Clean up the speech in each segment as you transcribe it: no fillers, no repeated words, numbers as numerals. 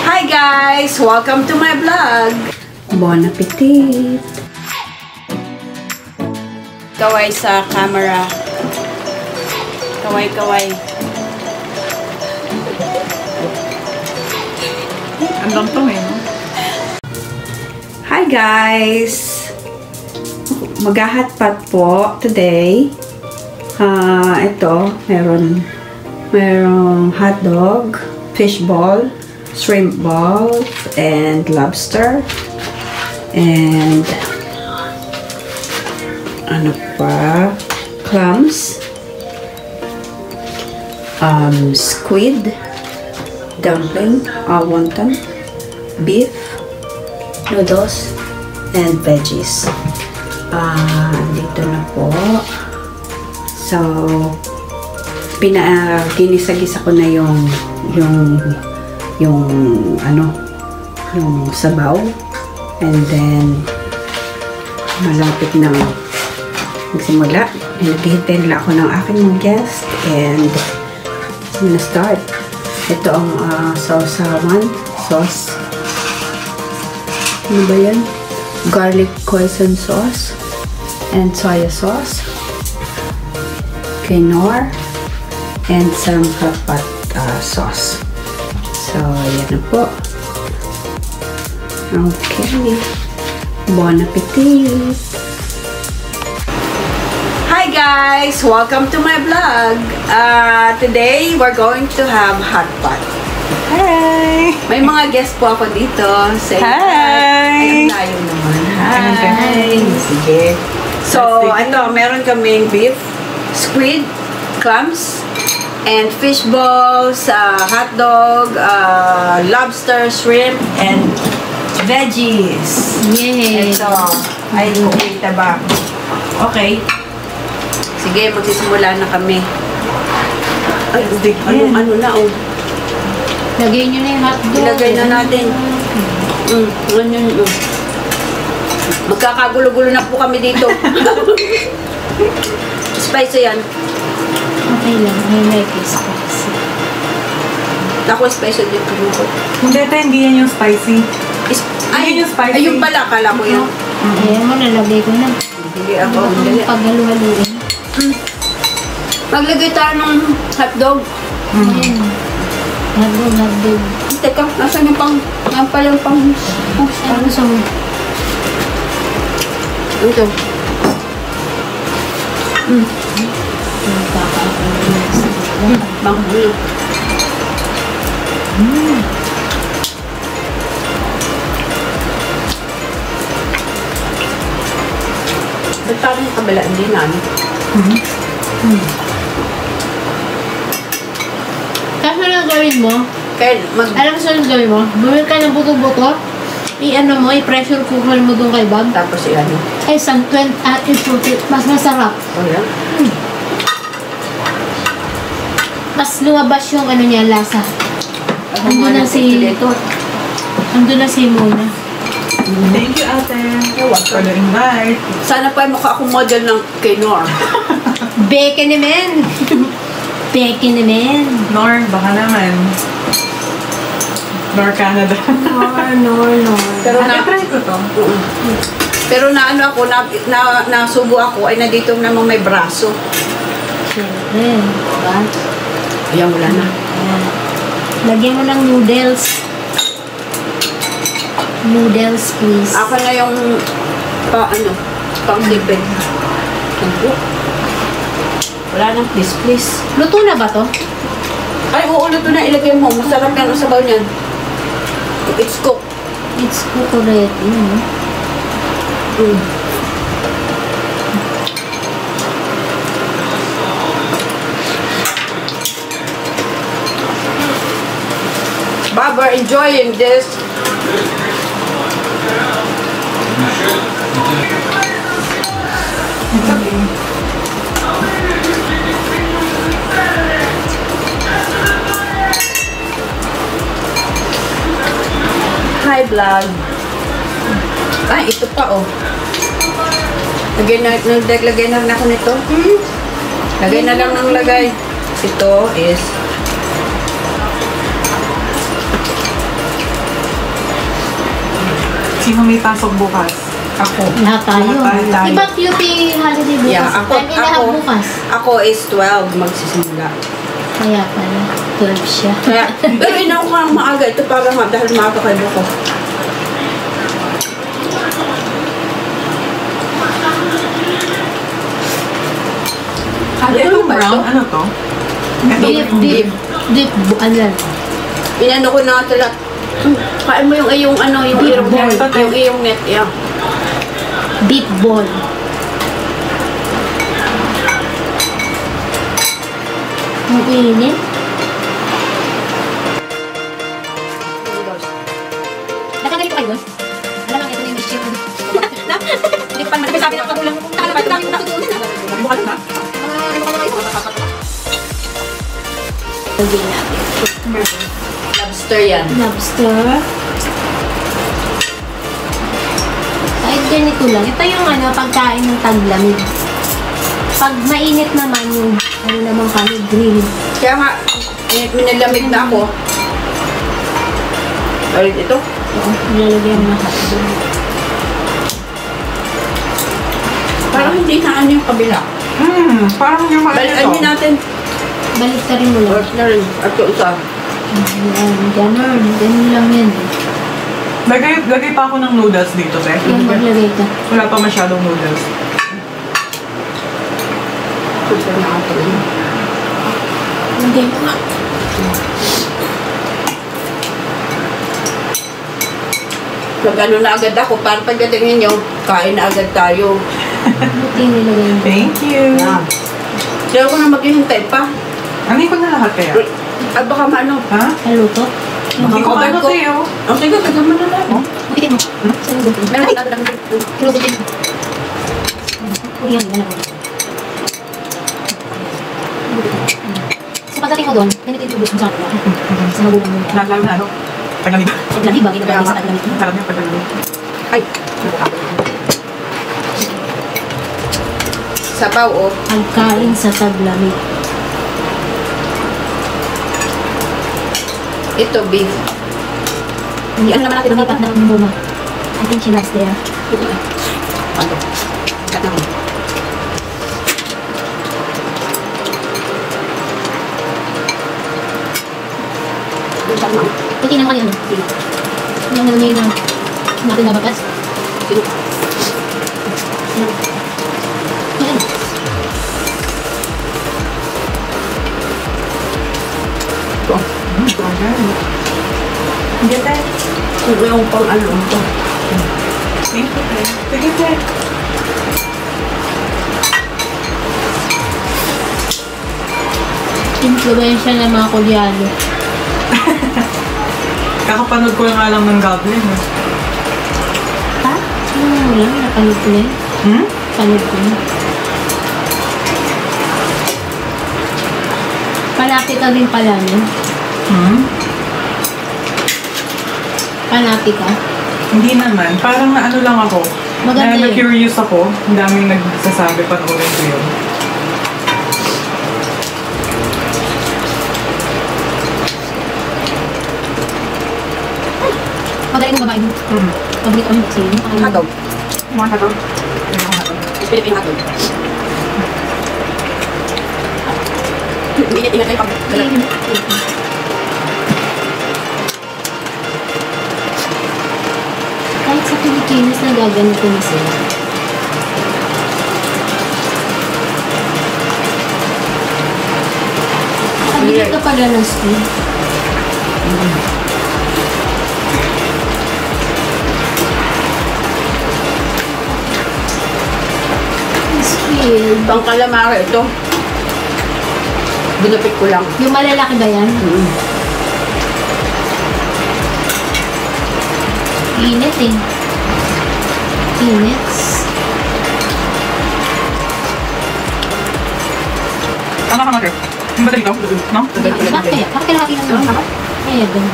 Hi guys! Welcome to my vlog! Bon appetit! Kaway sa camera. Kaway-kaway. Ang lantong eh, no? Hi guys! Mag-hotpot po today. Ito, merong hotdog, fish ball, shrimp balls, and lobster. And ano pa? Clams. Squid. Dumpling. Wonton. Beef. Noodles. And veggies. Dito na po. So, ginisa-gisa ko na yung sabaw. And then, malapit na magsimula. Naghihintay nila ako ng aking mga guest. And, start. Ito ang sausawan. Sauce. Ano ba yan? Garlic hoisin sauce. And soya sauce. Quinoa. And some hotpot sauce. So, yan na po. Okay. Bon appetit! Hi guys! Welcome to my vlog! Today, we're going to have hotpot. Hi! May mga guests po ako dito. Say hi! Ay, ang layo naman. Hi! Sige. So, meron kaming beef, squid, clams, and fish balls, hotdog, lobster, shrimp, and veggies. Yay! Ito. Ay, okay, ba? Okay. Sige, magsisimula na kami. Ay, ano na, oh. Lagay nyo na yung hotdog. Ilagay na natin. Ganyan. Magkakagulo-gulo na po kami dito. Spicy yan. Okay lang. I like it spicy. Ako spicy dito. Hindi yan yung spicy. Ay, yung spicy. Ayun pala, kala ko yun. Ayan mo, nalagay ko na. Hindi ako. Paghalu-haluin. Maglagay tayo ng hotdog. Hotdog. Teka, nasan yung palang pang... Ano gusto mo? Ito. Banghulo. Ba't parang yung kabila? Hindi na, ano? Kasi lang gawin mo, Kaya, alam mo saan gawin mo? Bumili ka ng buto-buto, i-pressure cooker mo doon kay Bob. tapos yan. Ay, mas masarap. Oh, yan. Mas lumabas yung niya, lasa. Andun na si Mona. Thank you, ate. For the invite. Sana pa mukha akong model ng Quinoa. Beke naman! Beke naman! Nor, baka naman. Nor Canada. No. Pero Try ko to. Pero nasubo ako, ay nandito namang may braso. Siyempre. Diba? Ayan, wala na. Ayan. Lagyan mo ng noodles. Noodles, please. Ako na yung pang-sipid. Wala nang please. Luto na ba to? Ay, oo, luto na. Ilagay mo. Masarap yan ang sabaw niyan. It's cooked. It's cooked already. Bob, we're enjoying this. Hi, vlog. Ay, ito pa, oh. Lagay na ako nito. Lagay na lang ng lagay. Ito is Sino may pasok bukas? Ako. Lahat tayo. Lahat tayo. Di ba QT holiday bukas? Yeah, ako, Time and a half ako, bukas. ako is 12 magsisimula. Kaya pala, 12 siya. Kaya, pero inaw ko ang maaga. Ito para dahil maaga kayo ko. Ate, Ano itong ba brown, ito? ano to? Beef, beef, beef, ano lang. Inano ko na talaga. Kain mo yung ano, yung Beef iyong ball. net. Yung iyong net, yeah. Beef ball. Ang init. Nakaganito kayo doon? Alam lang, ito na yung issue. Hindi pa naman sabi ng magulang kung talaga ba yung natutunan na. Bukas na? Ano ka na kayo? Hindi natin. Lobster yan. Lobster. Kahit ganito lang. Ito yung ano, pagkain ng taglamig. Pag mainit naman yung ano naman kami, grill. Kaya nga, minalamig na ako. Ay, ito. Oo, nilalagyan mo na hotdog. Parang hindi na ano yung kabila. Parang yung mga Balikan natin. Balik ka rin mo lang. Or na rin. At yung isa. Ayan, ganun. Ganun lang yan. Lagay pa ako ng noodles dito, te. Yan, maglagay ka. Wala pa masyadong noodles. Gusto na ako rin. Hindi mo nga. Mag-ano na agad ako. Para pagdating ninyo, kain na agad tayo. Buti nilagay mo. Thank you. Yeah. Kaya ko na maghihintay pa. Ano ko na lahat kaya? At baka maano. Ha? Haluto? Hindi ko ano, te, oh. Oh, sige, kasama na lang. Oh. Buti mo. Saan mo? Meron na lang. Haluto din. Yan, yan ako. Sa pagdating mo doon, ganito yung tubos mo sa akin. Sa magulang mo. Lalo na ano? Paglamig. Paglamig ba? Ginagawa sa taglamig mo. Sarap yung paglamig. Ay. Sabaw, oh. Pagkain sa taglamig. Ito, beef. Hindi, ano naman natin lumipat na ng muna. I think she loves there. Ano? Kat na ko. Titingnan ko niya ano. Yung ano niya yung natin nabakas. Sino? Yan. Yan. Ito. Hindi, te. Ito yung pang ano ito. Thank you, te. Sige, te. Influensya ng mga Koreano. Kakapanood ko nga lang ng Goblin. Eh. Ha? Ano mo lang? Napanood ko na yun? Panood ko na. Panatika din pala yun. Panatika? Hindi naman. Parang na ano lang ako. Maganda yun. Na-curious ako. Ang daming nagsasabi panoorin ko yun. Magaling ng babae mo. Paborito kami kasi yun. Hotdog. Mga ka to? Philippine hotdog. Ingat-ingat kayo pag Kahit sa Pilipinas na gaganito na sila. Nakabili ka pala ng squid. Squid. Pang calamari ito. Binupit ko lang. Yung malalaki ba yan? Init eh. Init. Tama ka, Mother. Yung ba dito? No? Bakit kaya? Bakit kalahati lang naman? Kaya ganun.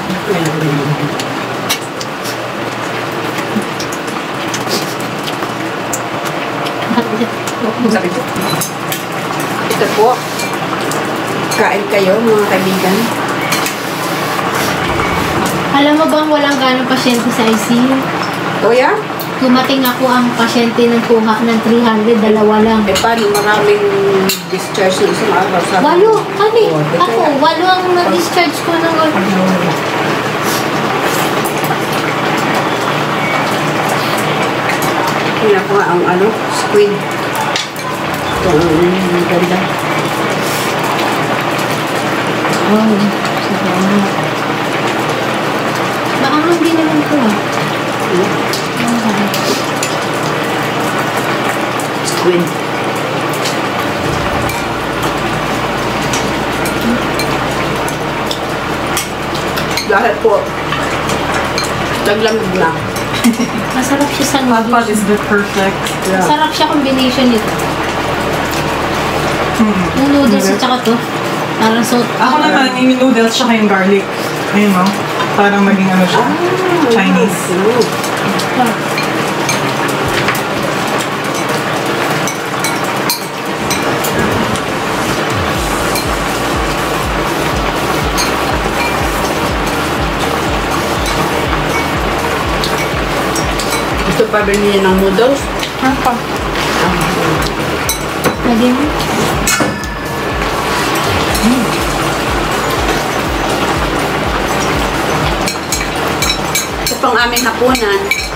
Sabi ko. Ito po. Kain kayo, mga kaibigan. Alam mo bang walang ganong pasyente sa ICU? Kuya? Dumating ako ang pasyente ng kuha ng 300, dalawa lang. Eh, paano maraming discharge ng isang araw? Sabi 8 kami. Oh, di Ako, kaya. 8 ang na-discharge ko ng Tingnan ko nga ang ano, squid. Ito ang ganda. Oh, salamat. Baka hindi naman ko Squid. Lahat po. Naglamig na. Masarap siya sa Hot pot noodles. is the perfect. Yeah. Masarap siya combination nito. Yung noodles at saka to. Parang so... Ako naman, yung noodles tsaka yung garlic. Ayun no? Parang maging ano siya. Chinese. Gusto pa rin niya ng noodles? Apa? Lagyan mo. Ito pang aming hapunan.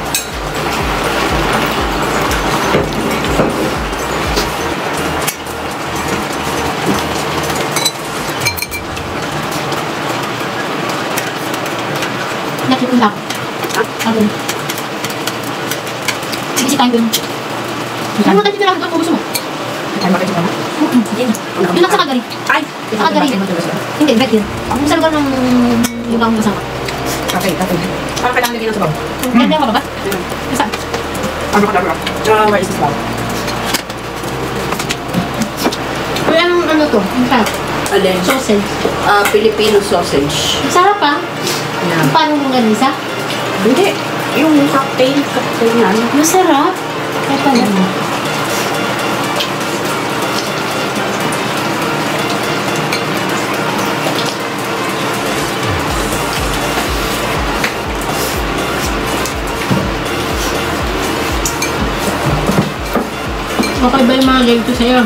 Nakikita ko. Agad. Sige, si Time. Ano makikita lang doon kung gusto mo? Ay, bakit ito? Yun lang sa kagari. Ay! Sa kagari. Hindi, bread yun. Ang sarap ng lugang masama. Okay. Parang kailangan lagyan ng sabaw. Bread na ba ba? Saan? Where is this sabaw? Uy, anong ano to? Ang sarap. Alin? Sausage. Filipino sausage. Ang sarap ah. Yeah. Paano yung ganisa? Hindi. Yung cocktail na ano. Masarap. Kaya pala. Okay ba yung mga game ko sa'yo?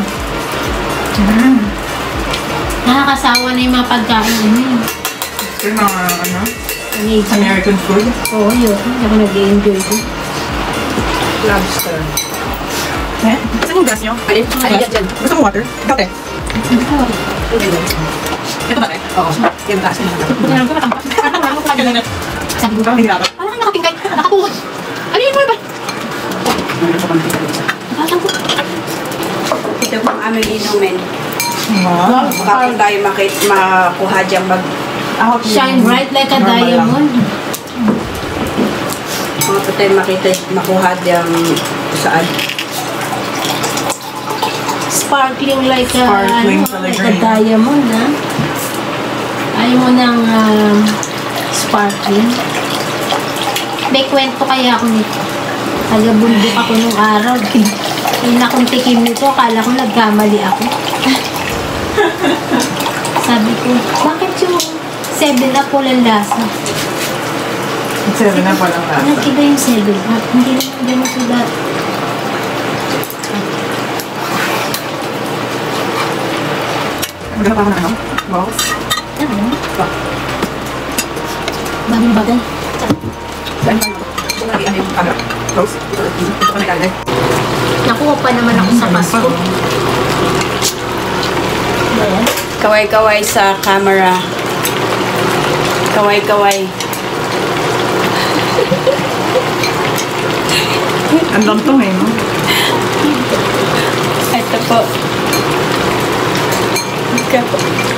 Nakakasawa na yung mga pagkain ano Yung mga ano? Amazing. American food. Oo, yun. Hindi ako nag-enjoy ko. Lobster. Eh? Saan yung gas nyo? Alin? Alin yan dyan? Gusto mo water? Ikaw, te. Ito ba, te? Oo. Yung taas na lang. Hindi naman ko natampak. Parang wala ko pala dyan. Sabi ko, Ikaw, hindi dapat. parang nakapingkay. Nakapuhod. Ano yun mo ba? Nakatang ko. Ito pang aming inumin. Wow. Baka po tayo makuha dyan Shine bright like a Normal lang. diamond. mga po tayo makuha dyan saan. Sparkling like a, Sparkling ano, talaga like a yun. diamond, ha? Ayaw mo ng sparkling. May kwento kaya ako nito. Taga-bundok ako nung araw. Yung akong tikim nito, akala ko nagkamali ako. Sabi ko, bakit yung 7-Up walang lasa? 7 na palang lasa. Nag-iba yung 7-Up. Hindi naman ganito dati. Maghanap ako ng ano? Wow. Ano? Bagong bagay. Saan ba ito? Ito na ano yung Ano? Close? ito pa naglalagay. Nakuha pa naman ako sa Pasko. Ayan. Kaway-kaway sa camera. Kaway-kaway. Ang lantong eh, no? Ito po. Ito po.